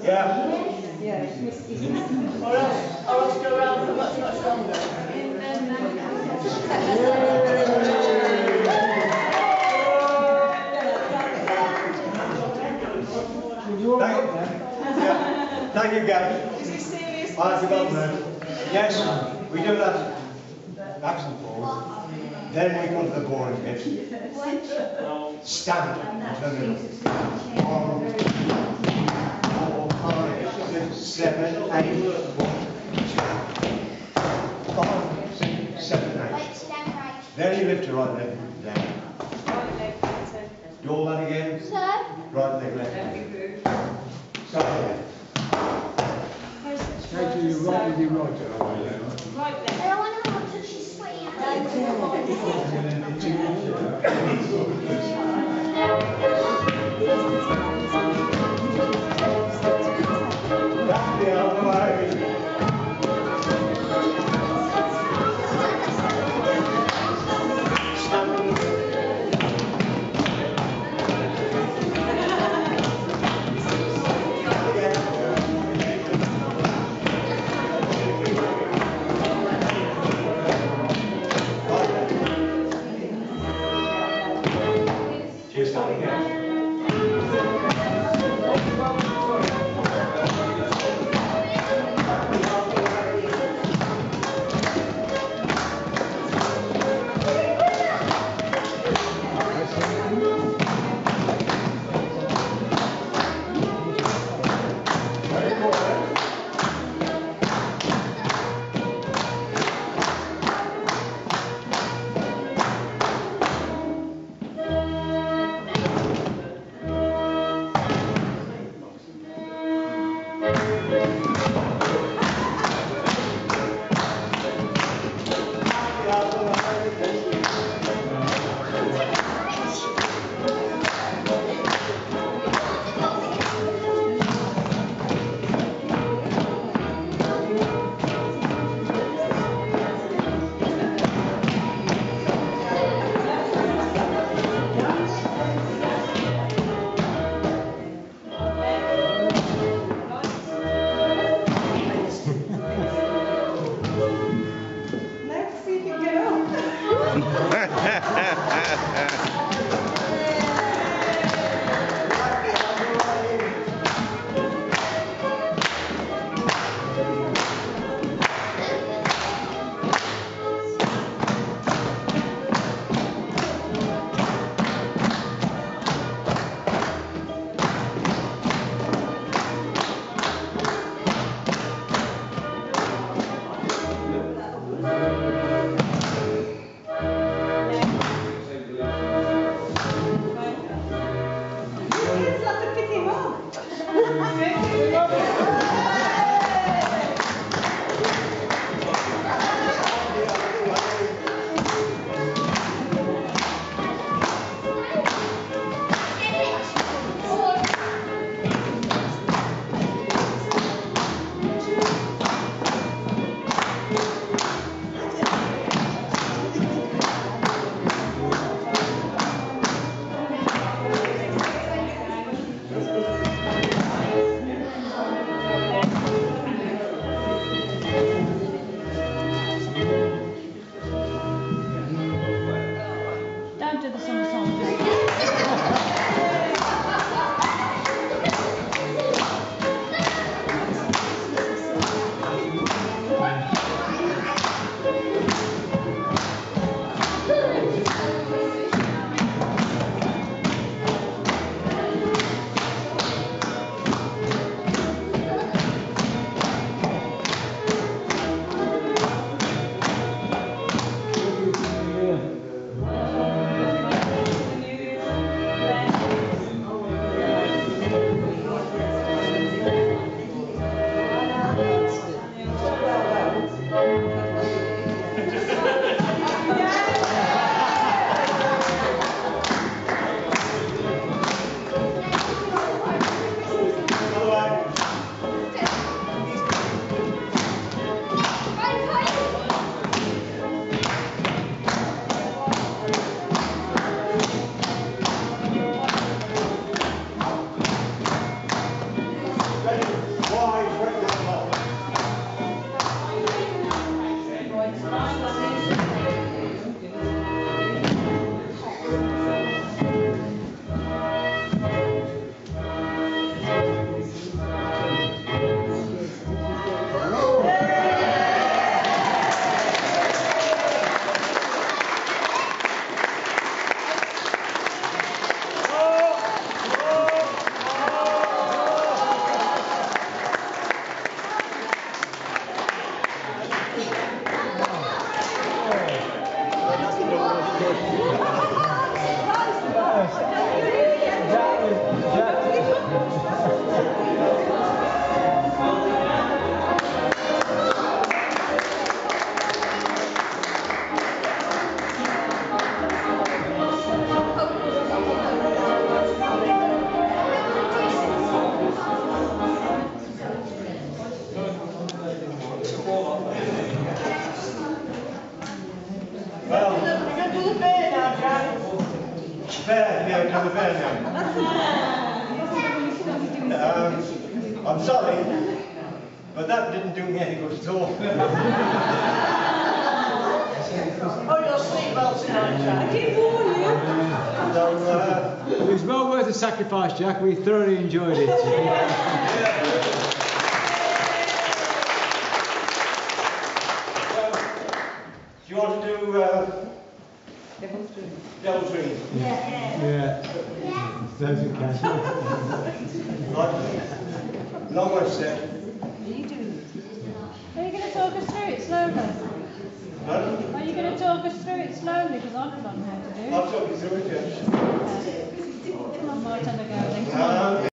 Yeah. Or else go around for much longer. Thank you, guys. Is this serious? I forgot that. Yes, we do that action forward. Then we come to the boring bit. Stand in the middle. 1, 4, 5, 6, 7, 8, 1, 2, 5, 6, 7, 8. Then you lift your right leg down. Do all that again. Right leg left. Start again. Take your right with your right. Right leg. I don't want to touch your sweaty Back the other way. Just start again. I'm sorry, but that didn't do me any good at all. Oh, your seatbelt tonight, Jack. I did warn you. So, It was well worth the sacrifice, Jack. We thoroughly enjoyed it. do you want to do Devil's Dream? Yeah. Those who can. Right. Long way set. Are you going to talk us through it slowly? Huh? Are you going to talk us through it slowly? Because I don't know how to do it. I'll talk you through it, yes. Come on, might have a go then. Come on.